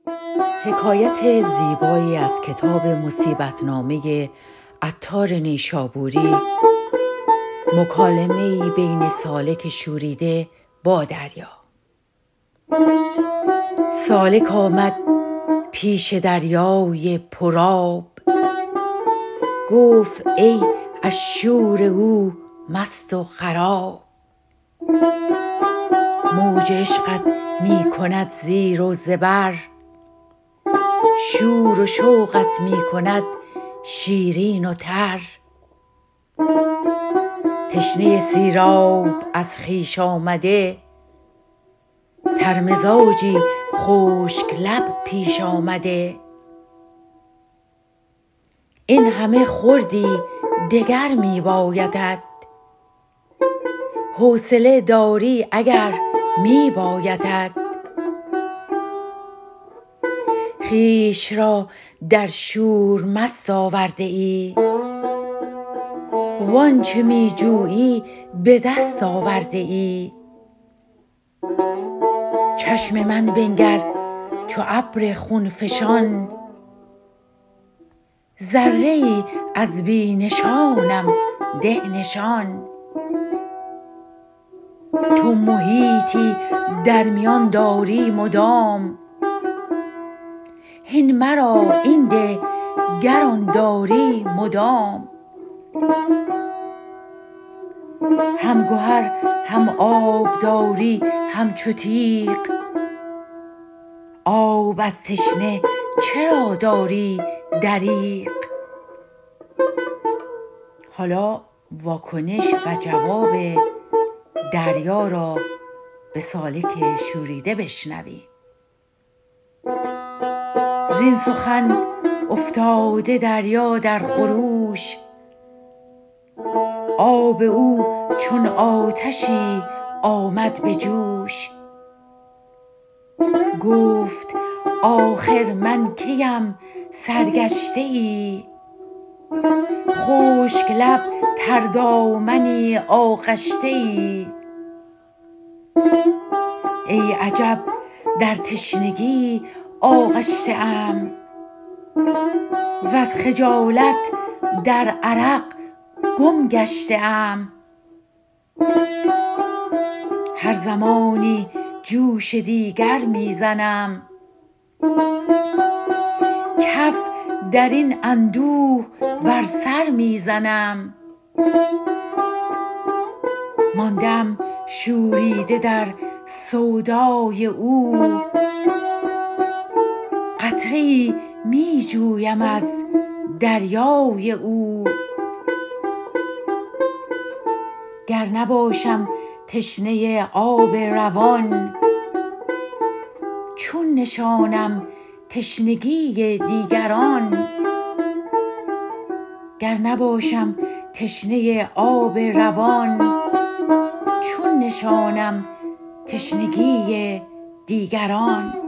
حکایت زیبایی از کتاب مصیبتنامه عطار نیشابوری، مکالمه‌ای بین سالک شوریده با دریا. سالک آمد پیش دریای پرآب، گفت ای از شور او مست و خراب. موج عشقت می کند زیر و زبر، شور و شوقت می کند شیرین و تر. تشنه سیراب از خویش آمده، ترمزاجی خشک لب پیش آمده. این همه خوردی دگر می بایدت، حوصله داری اگر می بایدت. خویش را در شور مست آورده ای، وآنچه می جویی به دست آورده ای. چشم من بنگر چو ابر خون فشان، ذره ای از بی نشانم ده نشان. تو محیطی در میان داری مدام، هین مرا این ده گر آن داری مدام. هم گهر هم آب داری همچو تیغ، آب از تشنه چرا داری دریغ؟ حالا واکنش و جواب دریا را به سالک شوریده بشنویم. زین سخن افتاده دریا در خروش، آب او چون آتشی آمد به جوش. گفت آخر من کیم سرگشته ای، خشک لب تردامنی آغشته ای. ای عجب در تشنگی آغشته ام، وز خجالت در عرق گم گشته ام. هر زمانی جوش دیگر می زنم، کف در این اندوه بر سر می زنم. ماندم شوریده در سودای او، قطره ای می جویم از دریای او. گر نباشم تشنه آب روان، چون نشانم تشنگی دیگران. گر نباشم تشنه آب روان، چون نشانم تشنگی دیگران.